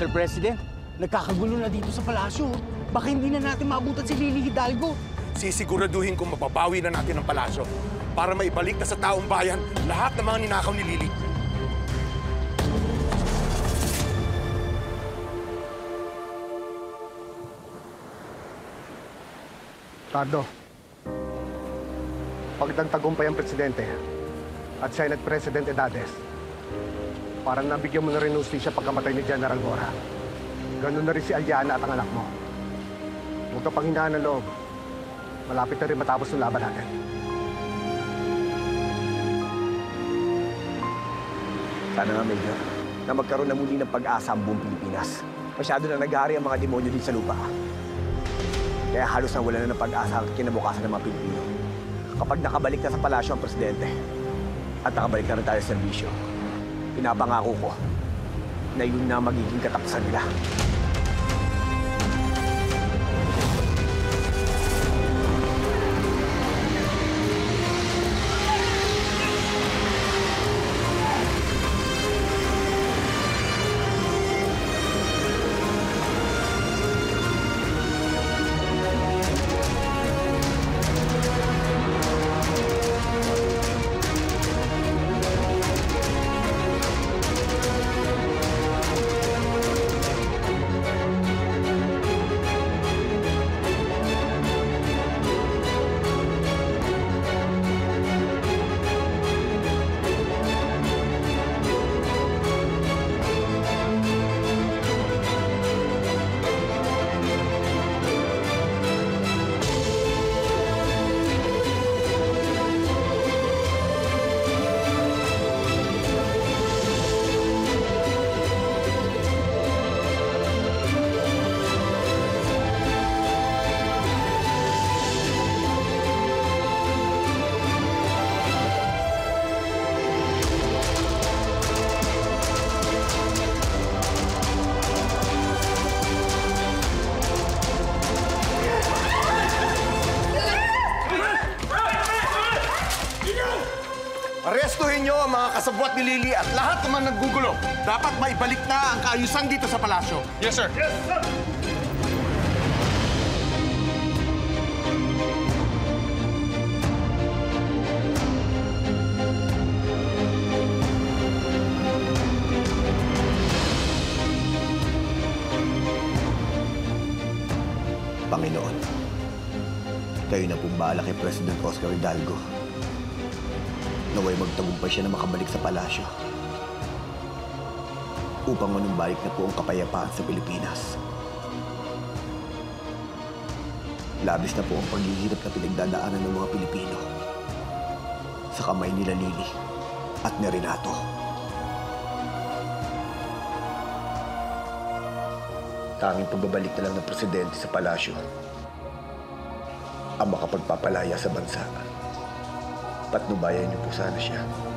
Mr. President, nagkakagulo na dito sa palasyo. Baka hindi na natin maabutan si Lily Hidalgo. Sisiguraduhin kong mapapawi na natin ang palasyo para maibalik na sa taong bayan lahat ng mga ninakaw ni Lily. Ricardo, pag nagtagumpay ang presidente at Senate President Edades, parang nabigyan mo na rin ng hustisya pagkamatay ni General Gora. Ganun na rin si Aliana at ang anak mo. Huwag ka panghinaan ng loob. Malapit na rin matapos ng laban natin. Sana nga, Major, na magkaroon na muli ng pag-asa ang buong Pilipinas. Masyado na naghahari ang mga demonyo din sa lupa. Kaya halos na wala na ng pag-asa ang kinabukasan ng mga Pilipino. Kapag nakabalik na sa palasyo ang presidente at nakabalik na rin tayo sa serbisyo, pinapangako ko na yun na magiging katapusan nila. Arestuhin niyo ang mga kasabwat ni Lily at lahat ng mga naggugulo. Dapat maibalik na ang kaayusan dito sa palasyo. Yes, sir. Yes, sir. Panginoon, kayo na pong bahala kay President Oscar Hidalgo. Naway magtagumpay siya na makabalik sa palasyo upang manumbalik na po ang kapayapaan sa Pilipinas. Labis na po ang paghihirap na pinagdadaanan ng mga Pilipino sa kamay nila Lily at ni Renato. Tanging pagbabalik na lang ng presidente sa palasyo ang makapagpapalaya sa bansa. Patnubayan niyo po sana siya.